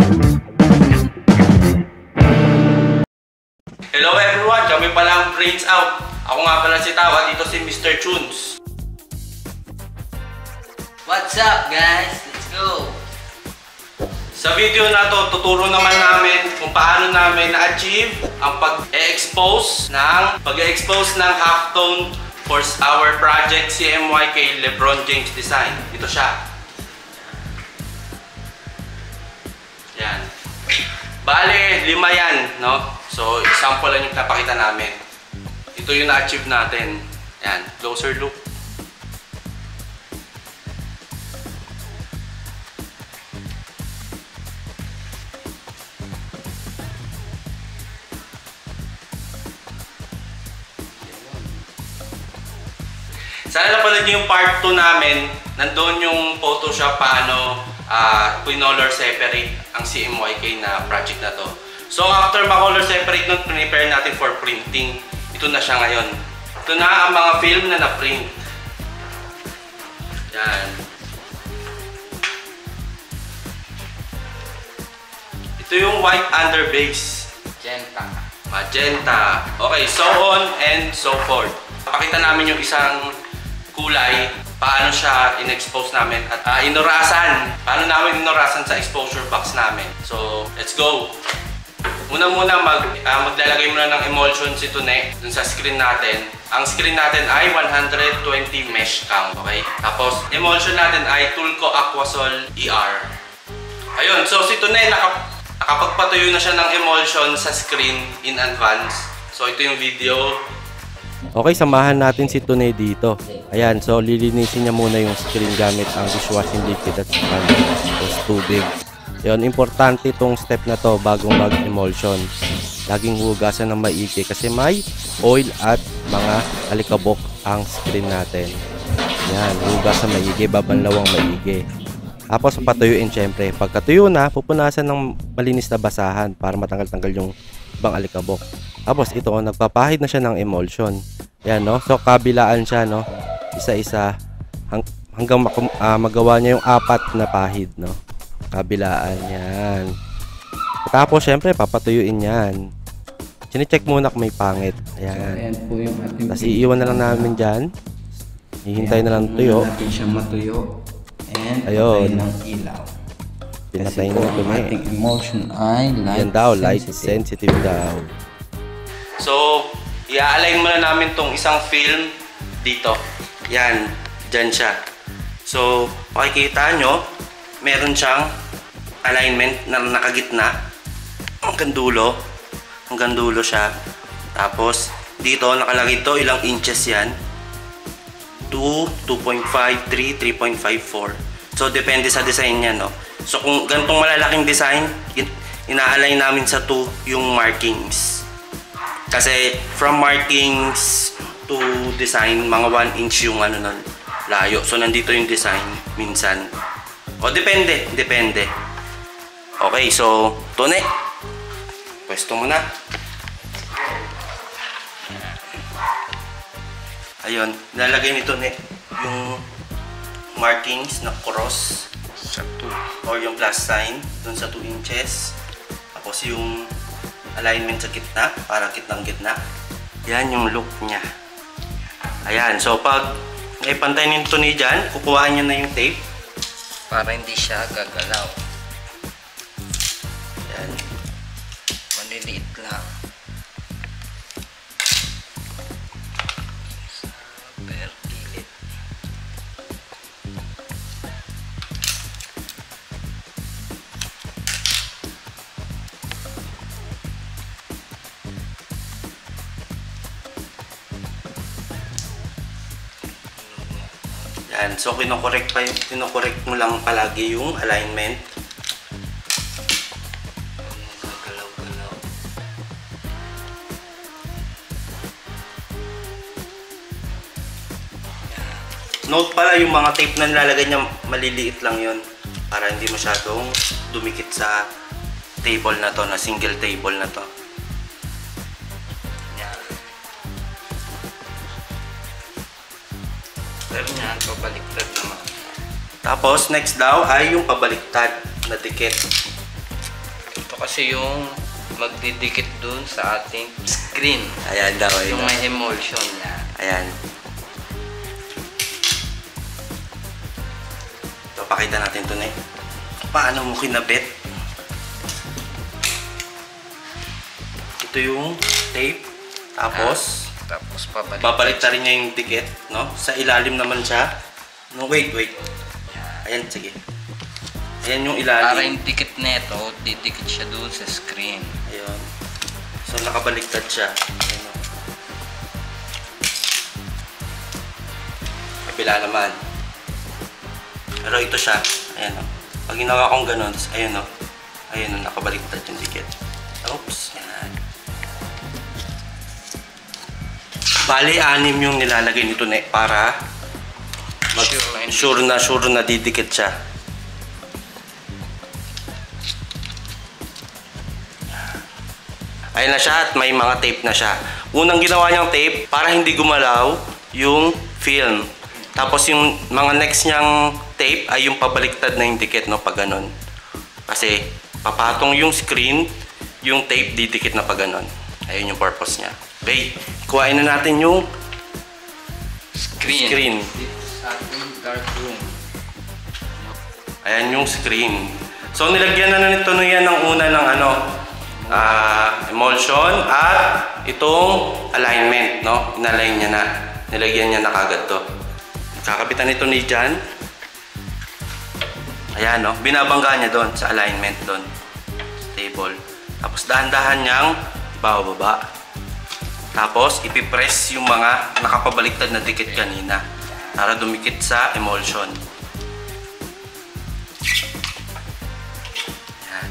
Hello everyone! Kami pala ang Brains Out. Ako nga pala si Tao at ito si Mr. Tunes. What's up guys? Let's go! Sa video na to, tuturo naman namin kung paano namin na-achieve ang pag-expose ng halftone for our project CMYK LeBron James Design. Ito siya. Yan. Bale, 5 yan, no? So, example lang yung napakita namin. Ito yung na-achieve natin. Yan, closer look. Sana napanood niyo yung part 2 namin. Nandoon yung Photoshop paano color separate ang CMYK na project na to. So after ma-color separate nun, prepare natin for printing. Ito na siya ngayon. Ito na ang mga film na na-print. Yan. Ito yung white underbase. Magenta. Okay, so on and so forth. Pakita namin yung isang kulay, paano siya in-expose namin at inurasan. Paano namin inurasan sa exposure box namin. So, let's go! Muna maglalagay muna ng emulsion si Tune dun sa screen natin. Ang screen natin ay 120 mesh count, okay? Tapos, emulsion natin ay Tulco Aquasol ER. Ayun, so si Tune nakapagpatuyo na siya ng emulsion sa screen in advance. So, ito yung video. Okay, samahan natin si Tune dito. Ayan, so lilinisin niya muna yung screen gamit ang dishwashing liquid at sponge o tubig. Yun, importante itong step na to bagong mag-emulsion. Laging hugasan ng maigi kasi may oil at mga alikabok ang screen natin. Yan, hugasan maigi, babanlawang maigi. Tapos patuyuin syempre. Pagkatuyo na, pupunasan ng malinis na basahan para matanggal-tanggal yung ibang alikabok. Tapos ito, nagpapahid na siya ng emulsion. Yan, no? So kabilaan siya, no? Isa-isa hanggang magawa niya yung 4 na pahid, no? Kabilaan yan. Tapos syempre papatuyuin yan. Chine-check muna kung may pangit. Ayan. So, ayan po yung ating tapos iiwan na lang namin dyan. Hihintay na lang tuyo. Natin siya matuyo. And ayun, patay ng ilaw. pinatay na ito, ang ating emulsion ay light yan daw, light sensitive daw. So, i-align muna namin tong isang film dito. Yan, dyan siya. So, makikita nyo, meron siyang alignment na nakagitna. Hanggang dulo siya. Tapos, dito nakalagay ito, ilang inches yan. 2, 2.5, 3, 3.54. So, depende sa design niya, no? So, kung ganitong malalaking design, ina-align namin sa 2 yung markings. Kasi, from markings to design, mga 1 inch yung ano nun, layo. So, nandito yung design, minsan. O, depende. Okay, so, Tune. Pwesto mo na. Ayun, nilalagay ni Tune yung markings na cross sa 2 or yung plus sign dun sa 2 inches. Tapos yung alignment sa gitna, para gitnang-gitna. Yan yung look niya. Ayan, so pag naipantay ni Tune dyan, kukuhaan niya na yung tape. Para hindi siya gagalaw. Yan. Maliliit lang. Per kilid. Yan, so kinokorek mo lang palagi yung alignment. Gagalaw-galaw. Note pala, yung mga tape na nilalagay niya, maliliit lang yun. Para hindi masyadong dumikit sa table na to, na single table na to. Yan. Pero yan, pabaliktad naman. Tapos, next daw ay yung pabaliktad na dikit. kasi yung magdidikit dun sa ating screen. Ayan daw. Yung may emulsion niya. Ayan. Ito, pakita natin ito na paano mo kinabit. Ito yung tape. Tapos, babalik rin niya yung dikit, no? Sa ilalim naman siya. No, wait. Ayan, sige. Ayan yung ilalim. Para yung dikit neto, didikit siya doon sa screen. Ayun. So, nakabaliktad siya. Ayan, no? Kabila naman. Pero ito siya. Ayan, no? Pag ginawa kong ganun, ayun, no? Ayun, no? Nakabaliktad yung dikit. Oops. Yan. Bali, 6 yung nilalagay nito na para sure na didikit siya. Ayun na siya at may mga tape na siya. Unang ginawa niyang tape para hindi gumalaw yung film. Tapos yung mga next niyang tape ay yung pabaliktad na yung dikit, no? Pag ganun. Kasi papatong yung screen, yung tape didikit na pag ganun. Ayun yung purpose niya. Okay, kuhain na natin yung screen. Sa ating dark room. Ayan yung screen. So nilagyan na nito yan ng una ng emulsion at itong alignment, no? Inalign niya na. Nilagyan niya na kagad to. Kakabitan nito ni Jan. Ayan, no? Binabangga niya doon sa alignment doon. Table. Tapos dahan-dahan niyang ibaba. Tapos ipipress yung mga nakapabaliktad na dikit kanina para dumikit sa emulsion. Ayan.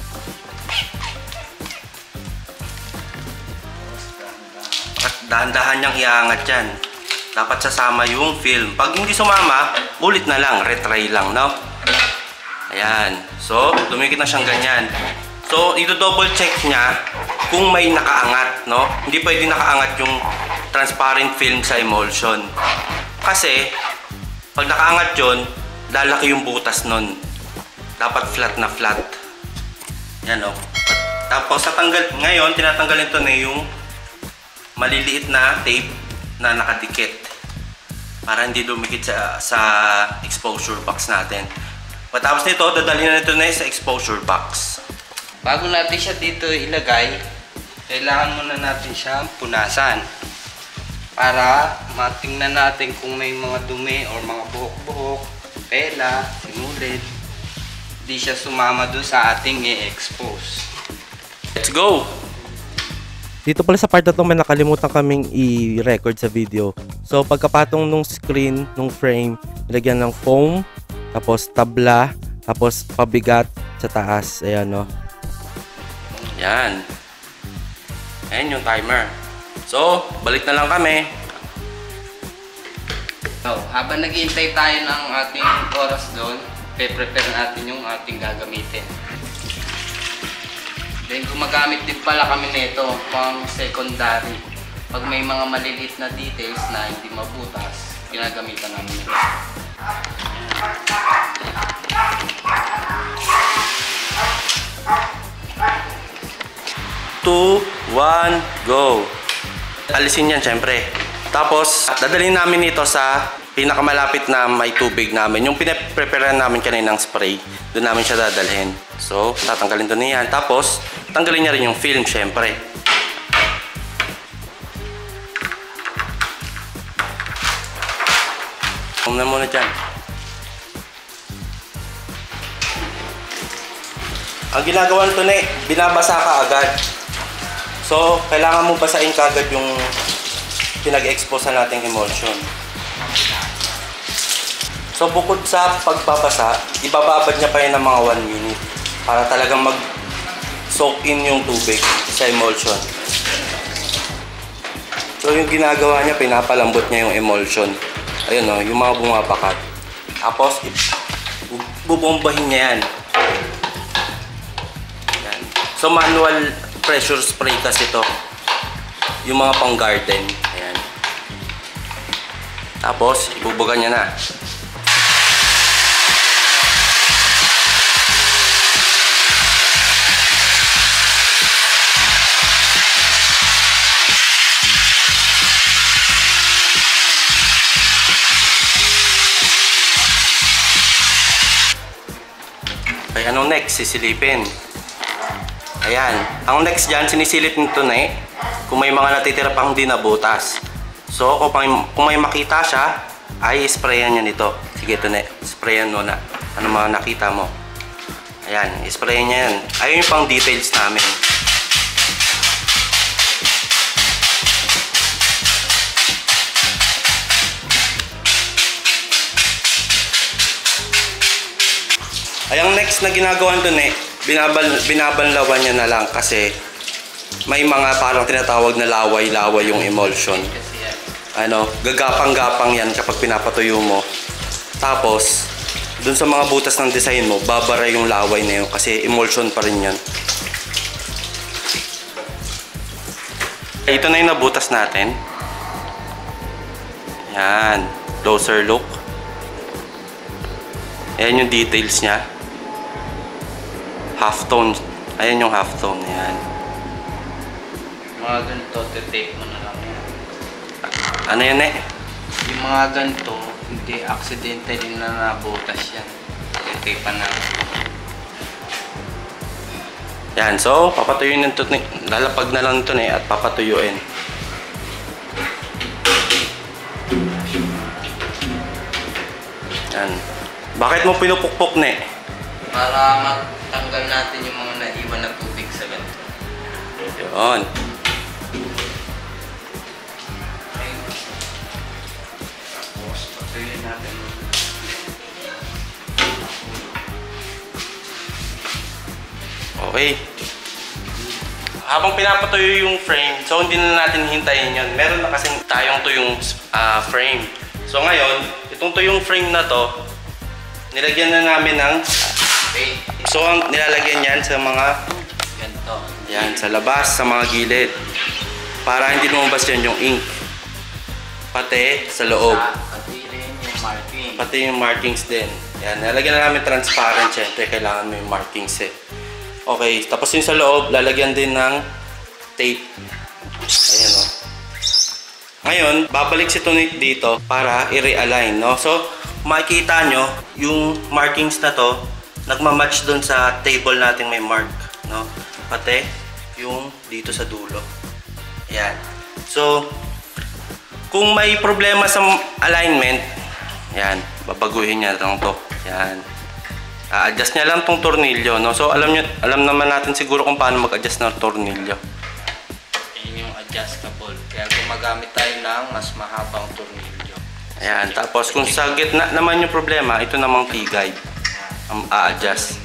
At dahan-dahan niyang iangat yan. Dapat sasama yung film. Pag hindi sumama, ulit na lang, retry lang, no? Ayan. So, dumikit na siyang ganyan. So, i-double check niya kung may nakaangat, no? Hindi pwede nakaangat yung transparent film sa emulsion. Kasi, pag nakaangat yun, lalaki yung butas nun. Dapat flat na flat. Yan, no? Tapos, ngayon, tinatanggal ito na yung maliliit na tape na nakadikit para hindi dumikit sa exposure box natin. Pagkatapos nito, dadalhin na ito na sa exposure box. Bago natin siya dito ilagay, kailangan muna natin siya punasan para matingnan natin kung may mga dumi o mga buhok-buhok, pela, sinulid, di siya sumama doon sa ating i-expose. Let's go! Dito pala sa part na to may nakalimutan kaming i-record sa video. So pagkapatong nung screen, nung frame, nilagyan ng foam, tapos tabla, tapos pabigat sa taas. Ayan, no? Yan. Ayan yung timer. So, balik na lang kami. So, habang naghihintay tayo ng ating oras doon, prepare natin yung ating gagamitin. Then, gumagamit din pala kami nito pang secondary. Pag may mga maliliit na details na hindi mabutas, ginagamitan namin ito. 2, 1, go! Alisin yan syempre. Tapos, dadalhin namin ito sa pinakamalapit na may tubig namin. Yung pinaprepare namin kaninang spray, doon namin siya dadalhin. So, tatanggalin to niyan. Tapos, tanggalin niya rin yung film syempre. Huwag na muna dyan. Ang ginagawa nito na binabasa ka agad. So, kailangan mo basahin kagad yung pinag-expose na nating emulsion. So, bukod sa pagbabasa, ibababad niya pa yan ng mga 1 minute para talagang mag-soak in yung tubig sa emulsion. So, yung ginagawa niya, pinapalambot niya yung emulsion. Ayun, no, yung mga bumabakat. Tapos, bubombahin niya yan. So, manual pressure spray kasi ito. Yung mga pang garden. Ayan. Tapos, ibubugan niya na. next, sisilipin. Ayan. Ang next dyan, sinisilip nito na eh. Kung may mga natitira pang di nabutas. So, kung may makita siya, ay sprayan niya nito. Sige, ito na. Sprayan mo na. Ano mga nakita mo. Ayan, sprayan niya yan. Ayun yung pang details namin. Ay, ang next na ginagawa nito eh, binabanlawan niya na lang kasi may mga parang tinatawag na laway-laway yung emulsion. Ano, gagapang-gapang yan kapag pinapatuyo mo. Tapos, dun sa mga butas ng design mo, babara yung laway na yun kasi emulsion pa rin yan. Ito na yung nabutas natin. Yan, closer look. Ayan yung details niya. Halftone. Ayan yung halftone. Ayan. Mga ganito, tape mo na lang yan. Ano yan eh? Yung mga ganito, hindi accidentally na nabutas yan. Tape na. Yan. So, papatuyuin nito. Lalapag na lang ito at papatuyuin. Yan. Bakit mo pinupukpok ne? Para matanggal natin yung mga naiwan na tubig sa ganito. Yun. Tapos, patuloy natin. Okay. Habang pinapatuyo yung frame, so hindi na natin hintayin yun. Meron na kasi tayong tuyong frame. So ngayon, itong tuyong frame na to, nilagyan na namin ng Okay. so ang nilalagyan yan sa mga Ganito. yan, sa labas, sa mga gilid. Para hindi lumabas yan yung ink. Pati sa loob. Pati rin yung marking. Pati yung markings din. Yan, nilagyan na namin transparent. Siyempre, kailangan mo yung markings eh. Okay, tapos yung sa loob, lalagyan din ng tape. Ayan o. Ngayon, babalik si Tunit dito para i-realign, no? So, makikita nyo, yung markings na to, nagmamatch dun sa table natin may mark, no? Pati yung dito sa dulo. Ayan. So, kung may problema sa alignment, yan, babaguhin niya lang to. Yan. A-adjust niya lang tong tornilyo, no? So, alam naman natin siguro kung paano mag-adjust ng tornilyo. Yun yung adjustable. Kaya gumagamit tayo ng mas mahabang tornilyo. Ayan. Tapos, kung sa gitna naman yung problema, ito namang T-guide. A-adjust.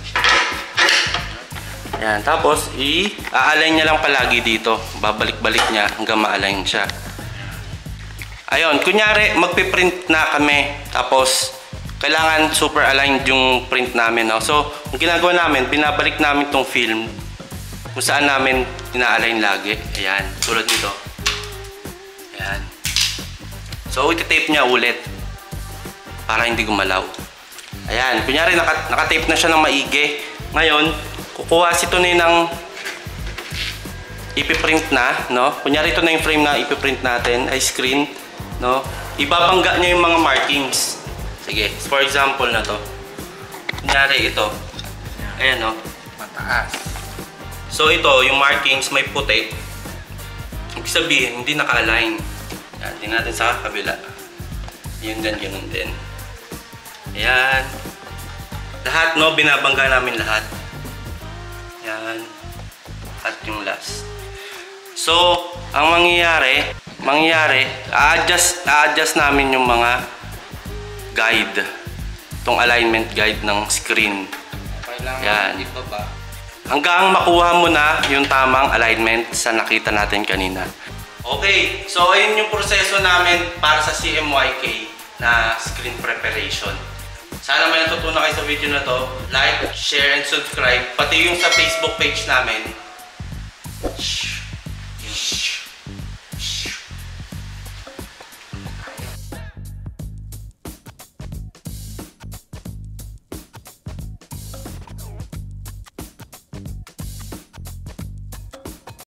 Ayan. Tapos, i-align niya lang palagi dito. Babalik-balik niya hanggang ma-align siya. Ayun. Kunyari, magpiprint na kami. Tapos, kailangan super aligned yung print namin, no? So, ang ginagawa namin, binabalik namin tong film kung saan namin ina-align lagi. Ayan, tulad nito. Ayan. So, iti-tape niya ulit para hindi gumalaw. Ayan, kunyari naka-tape na siya ng maigi. Ngayon, kukuha si Tunay ng ipiprint na, no? Kunyari ito na yung frame na ipiprint natin, ay screen, no? Ibabangga niya yung mga markings. Sige, for example na to. Kunyari ito. Ayan, no? Mataas. So ito, yung markings may puti. Ibig sabihin, hindi naka-align. Yan, tingnan natin sa kabila. Yun din, ganun din. Ayan. Lahat, no? Binabangga namin lahat. Yan. At yung last. So, ang mangyayari, a-adjust namin yung mga guide. Itong alignment guide ng screen. Kailangan Yan. ibaba. Hanggang makuha mo na yung tamang alignment sa nakita natin kanina. Okay, so ayun yung proseso namin para sa CMYK na screen preparation. Sana may natutunan kayo sa video na to. Like, share, and subscribe. Pati yung sa Facebook page namin.